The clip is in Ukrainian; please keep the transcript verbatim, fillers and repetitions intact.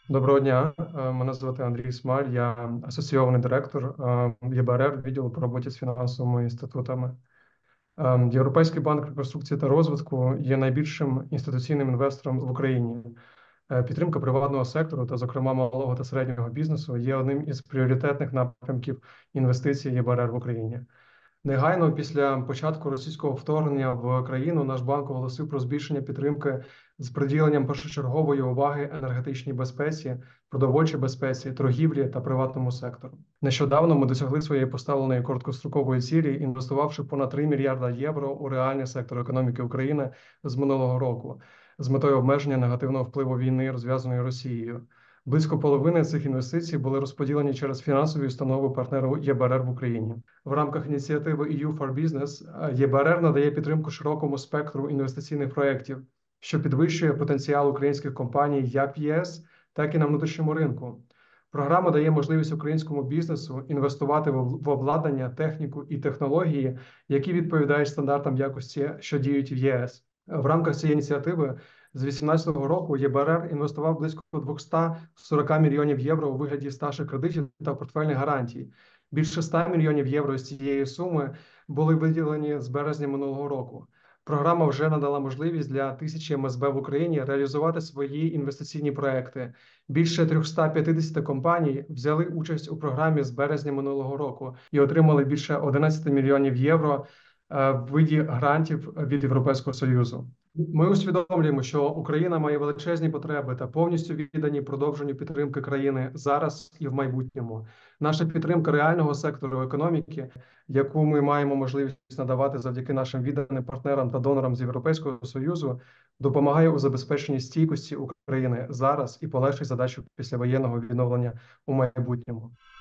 Доброго дня. Е, Мене звати Андрій Смаль, я асоційований директор е, ЄБРР, відділу по роботі з фінансовими інститутами. Е, Європейський банк реконструкції та розвитку є найбільшим інституційним інвестором в Україні. Е, Підтримка приватного сектору та, зокрема, малого та середнього бізнесу є одним із пріоритетних напрямків інвестицій ЄБРР в Україні. Негайно після початку російського вторгнення в країну наш банк оголосив про збільшення підтримки з приділенням першочергової уваги енергетичній безпеці, продовольчій безпеці, торгівлі та приватному сектору. Нещодавно ми досягли своєї поставленої короткострокової цілі, інвестувавши понад три мільярда євро у реальний сектор економіки України з минулого року з метою обмеження негативного впливу війни, розв'язаної Росією. Близько половини цих інвестицій були розподілені через фінансові установи партнеру ЄБРР в Україні. В рамках ініціативи і ю for Business ЄБРР надає підтримку широкому спектру інвестиційних проєктів, що підвищує потенціал українських компаній як в ЄС, так і на внутрішньому ринку. Програма дає можливість українському бізнесу інвестувати в обладнання, техніку і технології, які відповідають стандартам якості, що діють в ЄС. В рамках цієї ініціативи з дві тисячі вісімнадцятого року ЄБРР інвестував близько двісті сорок мільйонів євро у вигляді старших кредитів та портфельних гарантій. Більше ста мільйонів євро з цієї суми були виділені з березня минулого року. Програма вже надала можливість для тисячі ем ес бе в Україні реалізувати свої інвестиційні проекти. Більше триста п'ятдесят компаній взяли участь у програмі з березня минулого року і отримали більше одинадцять мільйонів євро в виді грантів від Європейського Союзу. Ми усвідомлюємо, що Україна має величезні потреби та повністю віддані продовженню підтримки країни зараз і в майбутньому. Наша підтримка реального сектору економіки, яку ми маємо можливість надавати завдяки нашим відданим партнерам та донорам з Європейського Союзу, допомагає у забезпеченні стійкості України зараз і полегшить задачу післявоєнного відновлення у майбутньому.